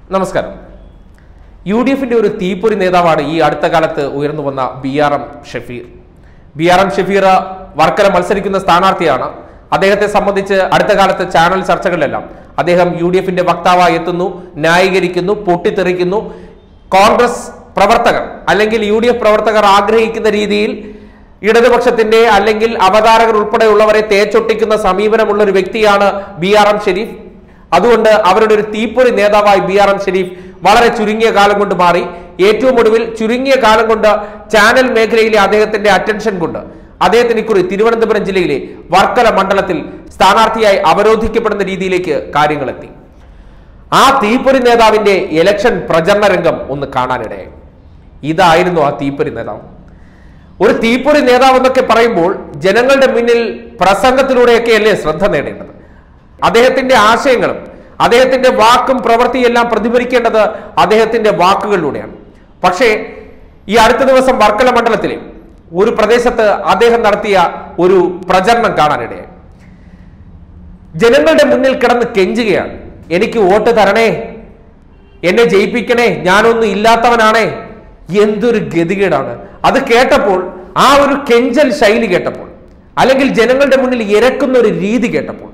നമസ്കാരം. UDFിന്റെ ഒരു തീപ്പൊരി നേതാവാണ് ഈ അടുത്ത കാലത്ത് ഉയർന്നു വന്ന BRM ഷഫീർ. BRM ഷഫീർ വർക്കല മത്സരിക്കുന്ന സ്ഥാനാർത്ഥിയാണ്. അദ്ദേഹത്തെ സംബന്ധിച്ച് അടുത്ത കാലത്ത് ചാനൽ ചർച്ചകളിലെല്ലാം അദ്ദേഹം UDFിന്റെ വക്താവായി എത്തുന്നു, ന്യായീകരിക്കുന്നു, പൊട്ടിത്തെറിക്കുന്നു. കോൺഗ്രസ് പ്രവർത്തകർ അല്ലെങ്കിൽ UDF പ്രവർത്തകർ ആഗ്രഹിക്കുന്ന രീതിയിൽ ഇടതുപക്ഷത്തിന്റെ അല്ലെങ്കിൽ അവതാരകർ ഉൾപ്പെടെയുള്ളവരെ തേച്ചൊട്ടിക്കുന്ന സമീപനമുള്ള ഒരു വ്യക്തിയാണ് BRM ഷരീഫ്. അതുകൊണ്ട് അവരുടെ ഒരു തീപ്പൊരി നേതാവായി BRM ഷരീഫ് വളരെ ചുരുങ്ങിയ കാലം കൊണ്ട് മാറി. ഏറ്റവും ഒടുവിൽ ചുരുങ്ങിയ കാലം കൊണ്ട് ചാനൽ മേഖലയിലെ അദ്ദേഹത്തിന്റെ അറ്റൻഷൻ കൊണ്ട് അദ്ദേഹത്തിന് ഇക്കുറി തിരുവനന്തപുരം ജില്ലയിലെ വർക്കല മണ്ഡലത്തിൽ സ്ഥാനാർത്ഥിയായി അവരോധിക്കപ്പെടുന്ന രീതിയിലേക്ക് കാര്യങ്ങളെത്തി. ആ തീപ്പൊരി നേതാവിന്റെ ഇലക്ഷൻ പ്രചരണ രംഗം ഒന്ന് കാണാനിടയായി. ഇതായിരുന്നു ആ തീപ്പൊരി നേതാവ്. ഒരു തീപ്പൊരി നേതാവ് എന്നൊക്കെ പറയുമ്പോൾ ജനങ്ങളുടെ മുന്നിൽ പ്രസംഗത്തിലൂടെയൊക്കെയല്ലേ ശ്രദ്ധ നേടേണ്ടത്. അദ്ദേഹത്തിന്റെ ആശയങ്ങളും അദ്ദേഹത്തിന്റെ വാക്കും പ്രവൃത്തിയെല്ലാം പ്രതിഫലിക്കേണ്ടത് അദ്ദേഹത്തിന്റെ വാക്കുകളിലൂടെയാണ്. പക്ഷേ ഈ അടുത്ത ദിവസം വർക്കല മണ്ഡലത്തിലെ ഒരു പ്രദേശത്ത് അദ്ദേഹം നടത്തിയ ഒരു പ്രചരണം കാണാനിടയായി. ജനങ്ങളുടെ മുന്നിൽ കിടന്ന് കെഞ്ചുകയാണ്, എനിക്ക് വോട്ട് തരണേ, എന്നെ ജയിപ്പിക്കണേ, ഞാനൊന്നും ഇല്ലാത്തവനാണേ. എന്തൊരു ഗതികേടാണ് അത് കേട്ടപ്പോൾ. ആ ഒരു കെഞ്ചൽ ശൈലി കേട്ടപ്പോൾ, അല്ലെങ്കിൽ ജനങ്ങളുടെ മുന്നിൽ ഇരക്കുന്ന ഒരു രീതി കേട്ടപ്പോൾ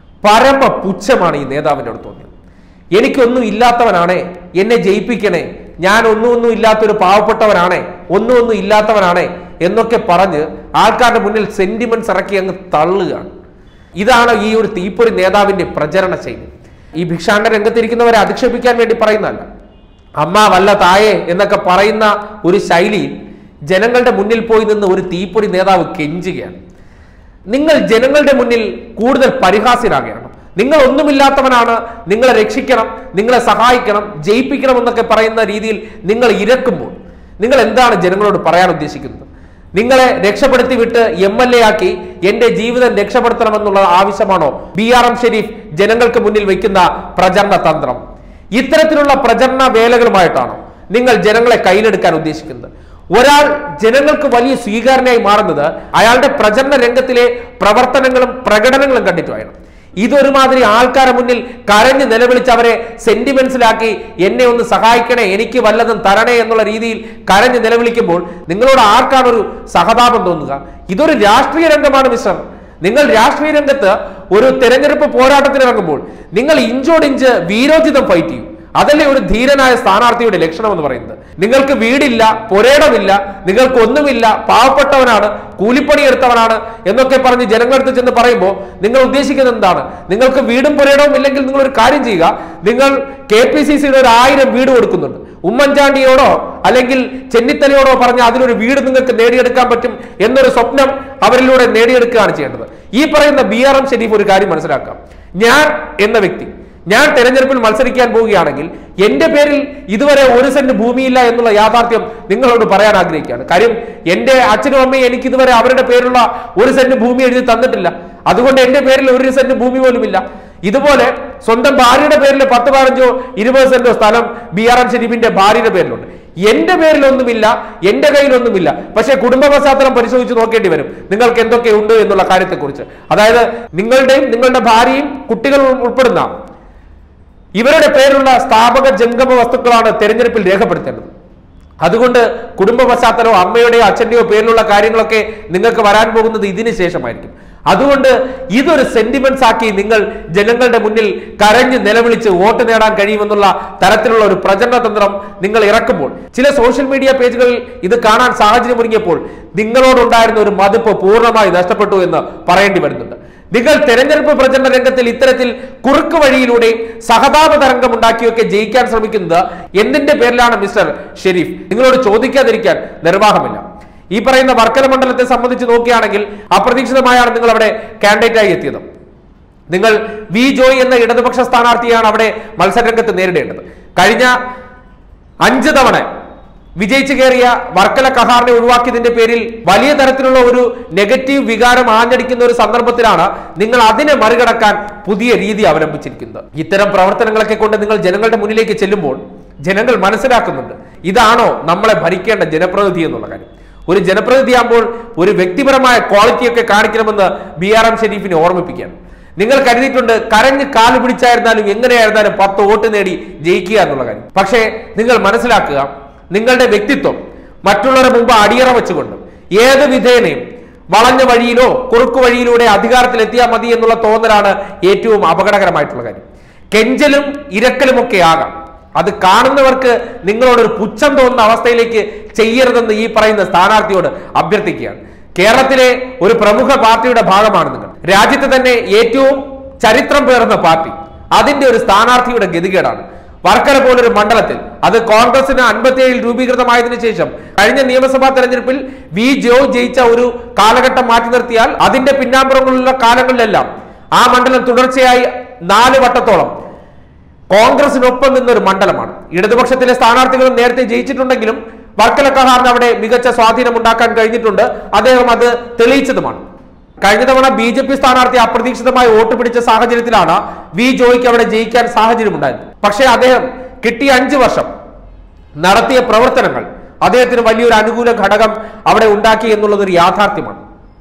പരമ പുച്ഛമാണ് ഈ നേതാവിൻ്റെ അടുത്ത് തോന്നിയത്. എനിക്കൊന്നും ഇല്ലാത്തവനാണേ, എന്നെ ജയിപ്പിക്കണേ, ഞാൻ ഒന്നും ഇല്ലാത്തൊരു പാവപ്പെട്ടവനാണേ, ഒന്നും ഇല്ലാത്തവനാണേ എന്നൊക്കെ പറഞ്ഞ് ആൾക്കാരുടെ മുന്നിൽ സെന്റിമെന്റ്സ് ഇറക്കി അങ്ങ് തള്ളുകയാണ്. ഇതാണ് ഈ ഒരു തീപ്പൊരി നേതാവിന്റെ പ്രചരണ ശൈലി. ഈ ഭിക്ഷാടന രംഗത്തിരിക്കുന്നവരെ അധിക്ഷേപിക്കാൻ വേണ്ടി പറയുന്നതല്ല, അമ്മ വല്ല തായേ എന്നൊക്കെ പറയുന്ന ഒരു ശൈലിയിൽ ജനങ്ങളുടെ മുന്നിൽ പോയി നിന്ന് ഒരു തീപ്പൊരി നേതാവ് കെഞ്ചുകയാണ്. നിങ്ങൾ ജനങ്ങളുടെ മുന്നിൽ കൂടുതൽ പരിഹാസ്യരാകുകയാണ്. നിങ്ങൾ ഒന്നുമില്ലാത്തവനാണ്, നിങ്ങളെ രക്ഷിക്കണം, നിങ്ങളെ സഹായിക്കണം, ജയിപ്പിക്കണം എന്നൊക്കെ പറയുന്ന രീതിയിൽ നിങ്ങൾ ഇരക്കുമ്പോൾ നിങ്ങൾ എന്താണ് ജനങ്ങളോട് പറയാൻ ഉദ്ദേശിക്കുന്നത്? നിങ്ങളെ രക്ഷപ്പെടുത്തി വിട്ട് MLA ആക്കി എന്റെ ജീവിതം രക്ഷപ്പെടുത്തണമെന്നുള്ള ആവശ്യമാണോ BRM ഷരീഫ് ജനങ്ങൾക്ക് മുന്നിൽ വയ്ക്കുന്ന പ്രചരണ തന്ത്രം? ഇത്തരത്തിലുള്ള പ്രചരണ വേലകളുമായിട്ടാണോ നിങ്ങൾ ജനങ്ങളെ കയ്യിലെടുക്കാൻ ഉദ്ദേശിക്കുന്നത്? ഒരാൾ ജനങ്ങൾക്ക് വലിയ സ്വീകാര്യനായി മാറുന്നത് അയാളുടെ പ്രചരണ രംഗത്തിലെ പ്രവർത്തനങ്ങളും പ്രകടനങ്ങളും കണ്ടിട്ടാണ്. ഇതൊരുമാതിരി ആൾക്കാരെ മുന്നിൽ കരഞ്ഞ് നിലവിളിച്ച് അവരെ സെന്റിമെന്റ്സിലാക്കി എന്നെ ഒന്ന് സഹായിക്കണേ, എനിക്ക് വല്ലതും തരണേ എന്നുള്ള രീതിയിൽ കരഞ്ഞ് നിലവിളിക്കുമ്പോൾ നിങ്ങളോട് ആർക്കാണ് ഒരു സഹതാപം തോന്നുക? ഇതൊരു രാഷ്ട്രീയ രംഗമാണ് മിസ്റ്റർ. നിങ്ങൾ രാഷ്ട്രീയ രംഗത്ത് ഒരു തെരഞ്ഞെടുപ്പ് പോരാട്ടത്തിനിറങ്ങുമ്പോൾ നിങ്ങൾ ഇഞ്ചോടിഞ്ച് വീരോചിതം ഫൈറ്റ് ചെയ്യും. അതല്ലേ ഒരു ധീരനായ സ്ഥാനാർത്ഥിയുടെ ലക്ഷണം എന്ന് പറയുന്നത്. നിങ്ങൾക്ക് വീടില്ല, പുരയിടമില്ല, നിങ്ങൾക്ക് ഒന്നുമില്ല, പാവപ്പെട്ടവനാണ്, കൂലിപ്പണി എടുത്തവനാണ് എന്നൊക്കെ പറഞ്ഞ് ജനങ്ങളടുത്ത് ചെന്ന് പറയുമ്പോൾ നിങ്ങൾ ഉദ്ദേശിക്കുന്നത് എന്താണ്? നിങ്ങൾക്ക് വീടും പുരയിടവും ഇല്ലെങ്കിൽ നിങ്ങൾ ഒരു കാര്യം ചെയ്യുക, നിങ്ങൾ KPCCയുടെ ഒരു 1000 വീട് കൊടുക്കുന്നുണ്ട്. ഉമ്മൻചാണ്ടിയോടോ അല്ലെങ്കിൽ ചെന്നിത്തലയോടോ പറഞ്ഞ് അതിലൊരു വീട് നിങ്ങൾക്ക് നേടിയെടുക്കാൻ പറ്റും എന്നൊരു സ്വപ്നം അവരിലൂടെ നേടിയെടുക്കുകയാണ് ചെയ്യേണ്ടത്. ഈ പറയുന്ന BRM ഷരീഫ് ഒരു കാര്യം മനസ്സിലാക്കാം. ഞാൻ എന്ന വ്യക്തി, ഞാൻ തെരഞ്ഞെടുപ്പിൽ മത്സരിക്കാൻ പോവുകയാണെങ്കിൽ എന്റെ പേരിൽ ഇതുവരെ 1 സെന്റ് ഭൂമിയില്ല എന്നുള്ള യാഥാർത്ഥ്യം നിങ്ങളോട് പറയാൻ ആഗ്രഹിക്കുകയാണ്. കാര്യം എന്റെ അച്ഛനും അമ്മയും എനിക്ക് ഇതുവരെ അവരുടെ പേരുള്ള 1 സെന്റ് ഭൂമി എഴുതി തന്നിട്ടില്ല. അതുകൊണ്ട് എന്റെ പേരിൽ 1 സെന്റ് ഭൂമി പോലും ഇല്ല. ഇതുപോലെ സ്വന്തം ഭാര്യയുടെ പേരിൽ 10, 15, 20 സെന്റോ സ്ഥലം BRM ഷരീഫിന്റെ ഭാര്യയുടെ പേരിലുണ്ട്. എന്റെ പേരിലൊന്നുമില്ല, എന്റെ കയ്യിലൊന്നുമില്ല. പക്ഷേ കുടുംബ പശ്ചാത്തലം പരിശോധിച്ച് നോക്കേണ്ടി വരും നിങ്ങൾക്ക് എന്തൊക്കെയുണ്ട് എന്നുള്ള കാര്യത്തെക്കുറിച്ച്. അതായത് നിങ്ങളുടെയും നിങ്ങളുടെ ഭാര്യയും കുട്ടികളും ഉൾപ്പെടുന്ന ഇവരുടെ പേരുള്ള സ്ഥാപക ജംഗമ വസ്തുക്കളാണ് തെരഞ്ഞെടുപ്പിൽ രേഖപ്പെടുത്തേണ്ടത്. അതുകൊണ്ട് കുടുംബ പശ്ചാത്തലമോ അമ്മയുടെയോ അച്ഛന്റെയോ പേരിലുള്ള കാര്യങ്ങളൊക്കെ നിങ്ങൾക്ക് വരാൻ പോകുന്നത് ഇതിന് ശേഷമായിരിക്കും. അതുകൊണ്ട് ഇതൊരു സെന്റിമെന്റ്സ് ആക്കി നിങ്ങൾ ജനങ്ങളുടെ മുന്നിൽ കരഞ്ഞ് നിലവിളിച്ച് വോട്ട് നേടാൻ കഴിയുമെന്നുള്ള തരത്തിലുള്ള ഒരു പ്രചരണ തന്ത്രം നിങ്ങൾ ഇറക്കുമ്പോൾ ചില സോഷ്യൽ മീഡിയ പേജുകളിൽ ഇത് കാണാൻ സാഹചര്യം ഒരുങ്ങിയപ്പോൾ നിങ്ങളോടുണ്ടായിരുന്ന ഒരു മതിപ്പ് പൂർണ്ണമായി നഷ്ടപ്പെട്ടു എന്ന് പറയേണ്ടി വരുന്നുണ്ട്. നിങ്ങൾ തെരഞ്ഞെടുപ്പ് പ്രചരണ രംഗത്തിൽ ഇത്തരത്തിൽ കുറുക്ക് വഴിയിലൂടെയും സഹതാപ തരംഗം ഉണ്ടാക്കിയൊക്കെ ജയിക്കാൻ ശ്രമിക്കുന്നത് എന്തിന്റെ പേരിലാണ് മിസ്റ്റർ ഷെരീഫ്? നിങ്ങളോട് ചോദിക്കാതിരിക്കാൻ നിർവാഹമില്ല. ഈ പറയുന്ന വർക്കല മണ്ഡലത്തെ സംബന്ധിച്ച് നോക്കുകയാണെങ്കിൽ അപ്രതീക്ഷിതമായാണ് നിങ്ങൾ അവിടെ കാൻഡിഡേറ്റായി എത്തിയത്. നിങ്ങൾ വി ജോയ് എന്ന ഇടതുപക്ഷ സ്ഥാനാർത്ഥിയാണ് അവിടെ മത്സരരംഗത്ത് നേരിടേണ്ടത്. കഴിഞ്ഞ 5 തവണ വിജയിച്ചു കയറിയ വർക്കല കഹാറിനെ ഒഴിവാക്കിയതിന്റെ പേരിൽ വലിയ തരത്തിലുള്ള ഒരു നെഗറ്റീവ് വികാരം ആഞ്ഞടിക്കുന്ന ഒരു സന്ദർഭത്തിലാണ് നിങ്ങൾ അതിനെ മറികടക്കാൻ പുതിയ രീതി അവലംബിച്ചിരിക്കുന്നത്. ഇത്തരം പ്രവർത്തനങ്ങളൊക്കെ കൊണ്ട് നിങ്ങൾ ജനങ്ങളുടെ മുന്നിലേക്ക് ചെല്ലുമ്പോൾ ജനങ്ങൾ മനസ്സിലാക്കുന്നുണ്ട് ഇതാണോ നമ്മളെ ഭരിക്കേണ്ട ജനപ്രതിനിധി എന്നുള്ള കാര്യം. ഒരു ജനപ്രതിനിധിയാകുമ്പോൾ ഒരു വ്യക്തിപരമായ ക്വാളിറ്റിയൊക്കെ കാണിക്കണമെന്ന് BRM ഷരീഫിനെ ഓർമ്മിപ്പിക്കുകയാണ്. നിങ്ങൾ കരുതിയിട്ടുണ്ട് കരഞ്ഞ് കാല് പിടിച്ചായിരുന്നാലും എങ്ങനെയായിരുന്നാലും 10 വോട്ട് നേടി ജയിക്കുക എന്നുള്ള കാര്യം. പക്ഷേ നിങ്ങൾ മനസ്സിലാക്കുക, നിങ്ങളുടെ വ്യക്തിത്വം മറ്റുള്ളവരുടെ മുമ്പ് അടിയറ വെച്ചുകൊണ്ട് ഏത് വിധേനയും വളഞ്ഞ വഴിയിലോ കുറുക്കു വഴിയിലൂടെ അധികാരത്തിലെത്തിയാൽ മതി എന്നുള്ള തോന്നലാണ് ഏറ്റവും അപകടകരമായിട്ടുള്ള കാര്യം. കെഞ്ചലും ഇരക്കലുമൊക്കെ ആകാം, അത് കാണുന്നവർക്ക് നിങ്ങളോടൊരു പുച്ഛം തോന്നുന്ന അവസ്ഥയിലേക്ക് ചെയ്യരുതെന്ന് ഈ പറയുന്ന സ്ഥാനാർത്ഥിയോട് അഭ്യർത്ഥിക്കുകയാണ്. കേരളത്തിലെ ഒരു പ്രമുഖ പാർട്ടിയുടെ ഭാഗമാണ് നിങ്ങൾ. രാജ്യത്തെ തന്നെ ഏറ്റവും ചരിത്രം പേറുന്ന പാർട്ടി, അതിന്റെ ഒരു സ്ഥാനാർത്ഥിയുടെ ഗതികേടാണ്. വർക്കല പോലൊരു മണ്ഡലത്തിൽ, അത് കോൺഗ്രസിന് 57 രൂപീകൃതമായതിനു ശേഷം കഴിഞ്ഞ നിയമസഭാ തെരഞ്ഞെടുപ്പിൽ വി ജോയ് ജയിച്ച ഒരു കാലഘട്ടം മാറ്റി നിർത്തിയാൽ അതിന്റെ പിന്നാമ്പുറങ്ങളിലുള്ള കാലങ്ങളിലെല്ലാം ആ മണ്ഡലം തുടർച്ചയായി 4 വട്ടത്തോളം കോൺഗ്രസിനൊപ്പം നിന്നൊരു മണ്ഡലമാണ്. ഇടതുപക്ഷത്തിലെ സ്ഥാനാർത്ഥികളും നേരത്തെ ജയിച്ചിട്ടുണ്ടെങ്കിലും വർക്കലക്കാരന് അവിടെ മികച്ച സ്വാധീനം ഉണ്ടാക്കാൻ കഴിഞ്ഞിട്ടുണ്ട്. അദ്ദേഹം അത് തെളിയിച്ചതുമാണ്. കഴിഞ്ഞ തവണ BJP സ്ഥാനാർത്ഥി അപ്രതീക്ഷിതമായി വോട്ട് പിടിച്ച സാഹചര്യത്തിലാണ് വി ജോയ്ക്ക് അവിടെ ജയിക്കാൻ സാഹചര്യമുണ്ടായത്. പക്ഷേ അദ്ദേഹം കിട്ടിയ 5 വർഷം നടത്തിയ പ്രവർത്തനങ്ങൾ അദ്ദേഹത്തിന് വലിയൊരു അനുകൂല ഘടകം അവിടെ ഉണ്ടാക്കി എന്നുള്ളതൊരു യാഥാർത്ഥ്യമാണ്.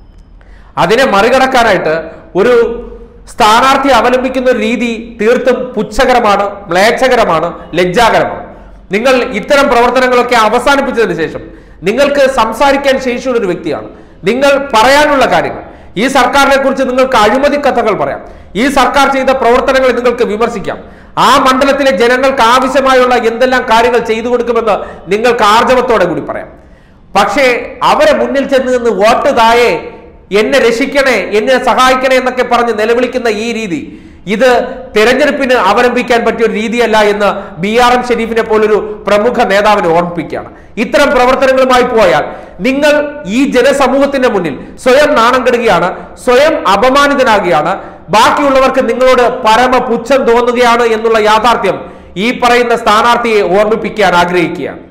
അതിനെ മറികടക്കാനായിട്ട് ഒരു സ്ഥാനാർത്ഥി അവലംബിക്കുന്ന ഒരു രീതി തീർത്തും പുച്ഛകരമാണ്, മ്ലേച്ഛകരമാണ്, ലജ്ജാകരമാണ്. നിങ്ങൾ ഇത്തരം പ്രവർത്തനങ്ങളൊക്കെ അവസാനിപ്പിച്ചതിന് ശേഷം നിങ്ങൾക്ക് സംസാരിക്കാൻ ശേഷിയുള്ള ഒരു വ്യക്തിയാണ്. നിങ്ങൾ പറയാനുള്ള കാര്യങ്ങൾ, ഈ സർക്കാരിനെ കുറിച്ച് നിങ്ങൾക്ക് അഴിമതി കഥകൾ പറയാം, ഈ സർക്കാർ ചെയ്ത പ്രവർത്തനങ്ങളെ നിങ്ങൾക്ക് വിമർശിക്കാം, ആ മണ്ഡലത്തിലെ ജനങ്ങൾക്ക് ആവശ്യമായുള്ള എന്തെല്ലാം കാര്യങ്ങൾ ചെയ്തു കൊടുക്കുമെന്ന് നിങ്ങൾക്ക് ആർജവത്തോടെ കൂടി പറയാം. പക്ഷേ അവരെ മുന്നിൽ ചെന്ന് നിന്ന് വോട്ട് താഴെ, എന്നെ രക്ഷിക്കണേ, എന്നെ സഹായിക്കണേ എന്നൊക്കെ പറഞ്ഞ് നിലവിളിക്കുന്ന ഈ രീതി, ഇത് തെരഞ്ഞെടുപ്പിന് അവലംബിക്കാൻ പറ്റിയ ഒരു രീതിയല്ല എന്ന് BRM ഷെരീഫിനെ പോലൊരു പ്രമുഖ നേതാവിനെ ഓർമ്മിപ്പിക്കുകയാണ്. ഇത്തരം പ്രവർത്തനങ്ങളുമായി പോയാൽ നിങ്ങൾ ഈ ജനസമൂഹത്തിന്റെ മുന്നിൽ സ്വയം നാണം കെടുകയാണ്, സ്വയം അപമാനിതനാകുകയാണ്, ബാക്കിയുള്ളവർക്ക് നിങ്ങളോട് പരമപുച്ഛം തോന്നുകയാണ് എന്നുള്ള യാഥാർത്ഥ്യം ഈ പറയുന്ന സ്ഥാനാർത്ഥിയെ ഓർമ്മിപ്പിക്കാൻ ആഗ്രഹിക്കുകയാണ്.